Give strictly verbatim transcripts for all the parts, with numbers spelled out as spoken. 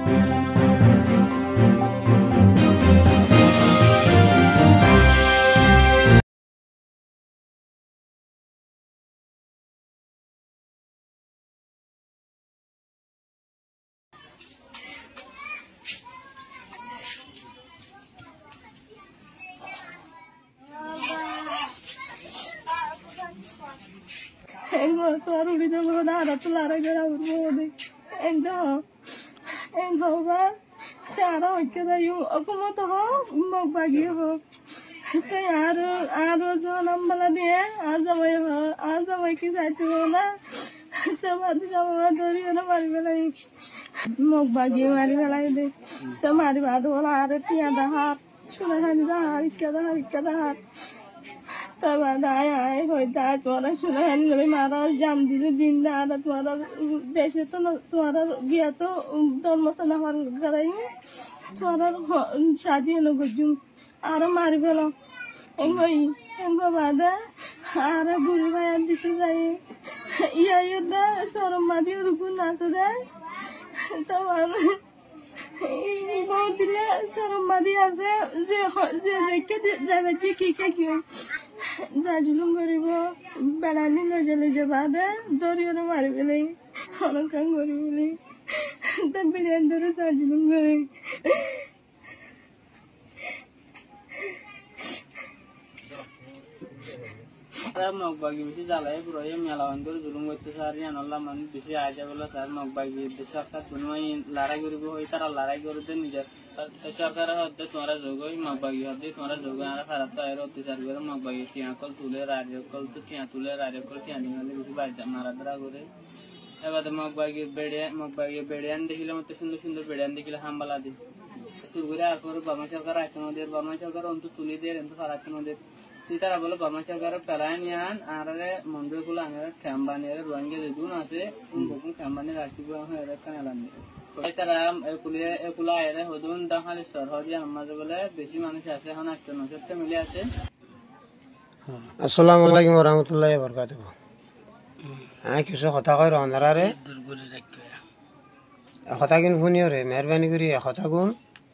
Enggak, tuh udah di mana ada tuh lara gara berbodi. Enggak, enggak bah, cara kita yuk, aku mau tahu mau bagi ho. Kayak ada ada zaman malah dia, ada macam ada macam kisah tu na, sama sama dari mana mari malai, mau bagi mari malai deh, sama mari badu lah ada tiada har, sudah hari dah hari tiada hari tiada har. तब आए आए होता है तुम्हारा सुना है नहीं मारा जाम दिले दिन दादा तुम्हारा देश तो तुम्हारा गया तो दोनों मसला हर कराएंगे तुम्हारा शादी है ना गुज्जुम आरा मारी बोलो एंगो ही एंगो बादा आरा बुरी भाई दिखे जाए या ये ना सोरम मादी रुकु नाचो दे तब आरा बहुत दिले सोरम मादी आसे जे जे जे के जावे चिकी के क्यों Zajulung goribo, balani lo jale jabada, dori orang mari beli, orang kan gori beli, tapi dia dori zajulung gori. Saya mau bagi bisi jalai, bro ya melawan dori julung itu sehari an Allah mani bisi aja bela saya mau bagi besar kan bunyi larai goribo, itu adalah larai goribo nijar. सरकार हद्दे तुम्हारा जोगो ही मबागी हद्दे तुम्हारा जोगो आरा खराब तो आयरो तिसार गरे मबागी तिया कल तुले राजे कल तो तिया तुले राजे कल तिया निकाले बिसु बाजा मारा दरा गोरे ए बाद मबागी बेड़े मबागी बेड़ेन देखिले मत सुंदर सुंदर बेड़ेन देखिले हामबाला दे सुरगुरे आकर बामा सरकार आकनो दे बामा सरकार अंतु तुले दे अंतु साराकनो दे सीतारा बोलो बामा सरकार पलायन यान आरे मंदिर को लांगे कैंबाने रे रोहिंग्या दे दून आसे उन बोकुन कैंबाने राखिबो है रे कनालाने Itaram ekuliye ekulay ere hodun dahal sarhadi ammaze bole beshi manush ase han ashton sette mili ase. Assalamu alaikum warahmatullahi wabarakatuh. Ha kiso khata koi randara re durguri rakya khata kin phuni ore meherbani kori khata gun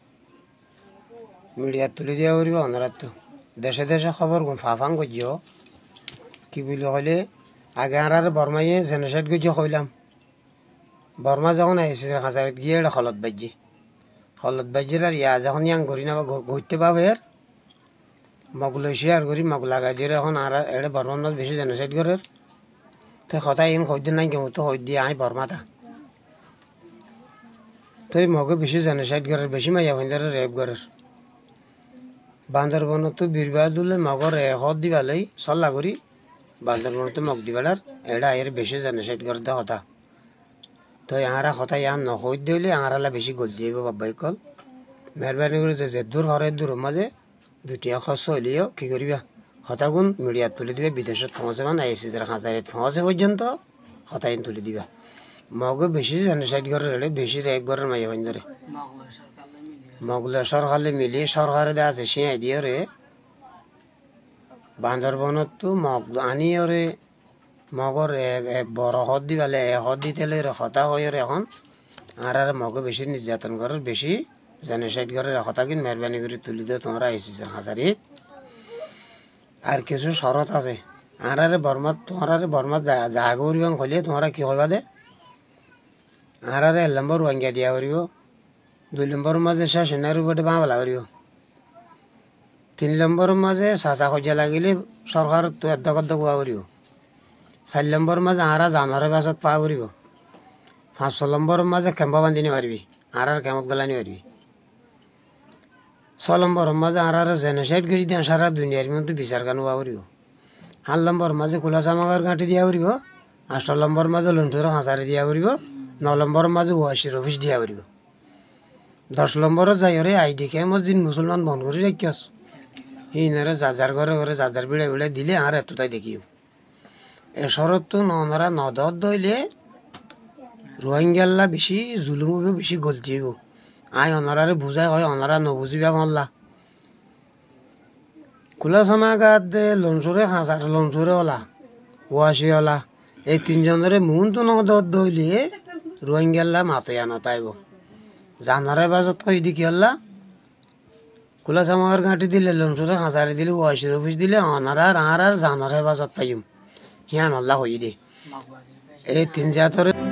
media tuli dia ori andara to deshe deshe khabar gun fafan gojo ki bili gole agarar barmaye zeneshat gojo khoilam Barma যখন আইছে খাসারে গিয়ে এটা খলত বাজি খলত বাজির আর ইয়া যখন young করি না ঘুরতে পাবে আর মগলো শেয়ার করি মগলা গাজির এখন আর এটা বর্মার মাছ বেশি জেনোসাইড করে তো কথা ইন কইদিন নাই কেমন তো হই দিয়ে আই বর্মাটা তো মগে বেশি জেনোসাইড করে বেশি মাইয়া ভাইজারে রেপ করে বান্দরবন তো বীরবাদুলে মগর হদ দিবালাই সল্লা করি বান্দরবন তো মগ দিবালার এটা এর বেশি জেনোসাইড করে দা কথা তো ইয়ারা কথা ইয়ান নকই দিলে ইয়ারালা বেশি গল দিব বাবাই কল মেহরবানি করে যে দূর হরে দূর মাঝে দুটিয়া খরচ হইলেও কি করিবা কথা গুণ মিডিয়া তুলে দিবে বিদেশত পৌঁছে মানে আইসি যারা খাতারে পৌঁছে পর্যন্ত কথা ইন তুলে দিবা মগে বেশি জেনোসাইড করে রেলে বেশি রেপ করে মাইয়া বান্ধরে মগলে সরকারে মিলি সরকারে দেওয়া আছে সিঁয়াই দিয়ে রে বান্দরবনত তো মগ আনি রে মগর বড় হদ দিবালে হদ দিতেলে কথা হয় এখন আর আর মগে বেশি নির্যাতন করে বেশি জেনোসাইড করে কথা কিন মেহরবানি করে তুলি দিয়ে তোমরা আইসি হাজারি আর কিছু শরত আছে আর আরে বর্মা তোমার আরে বর্মা যা করিব কইলে তোমরা কি হইবা দে আর আরে এক নম্বর রোহিঙ্গা দিয়া করিব দুই নম্বর মাঝে শাসনের উপরে বাংলা করিব তিন নম্বর মাঝে চাচা খোঁজা লাগিলে সরকার তো এদ্দকদ্দ কোয়া করিব চার নম্বর মাঝে আরা জানোয়ারের বাসত পা করিব পাঁচ নম্বর মাঝে কেম্প বান্ধি নি পারবি আর আর কেমত গলানি পারবি ছ নম্বর মাঝে আর আর জেনোসাইড করে দিয়ে সারা দুনিয়ার মধ্যে বিচার কান হওয়া করিব সাত নম্বর মাঝে খোলা চামাগার কাটি দিয়া করিব আট নম্বর মাঝে লুণ্ঠুর হাঁচারে দিয়া করিব ন নম্বর মাঝে ওয়াসির অফিস দিয়া করিব দশ নম্বরত যাই রে আই ডি কে মসজিদ মুসলমান বন্ধ করে রাখিস ইনারে যাজার ঘরে ঘরে যাজার বিড়ে বিড়ে দিলে আর এতটাই দেখিও এ শরৎ তো নরা নদত দইলে রোহিঙ্গাল্লা বেশি জুলুম হবে বেশি গলতি হইব আই অনারারে বুঝাই হয় অনারা নবুঝিবা মল্লা খোলা সমাগাত লঞ্চরে হাজার লঞ্চরে ওলা ওয়াশি ওলা এই তিনজনের মন তো নদত দইলে রোহিঙ্গাল্লা মাতয়া নতাইব জানার হেফাজত কই দি কি হল্লা কুলা সামার ঘাটি দিলে লঞ্চরে হাজারে দিলে ওয়াইসির অফিস দিলে অনার আর আর আর জানার হেফাজত পাইম হিয়ান হল্লা হই দে এই তিন জাতরে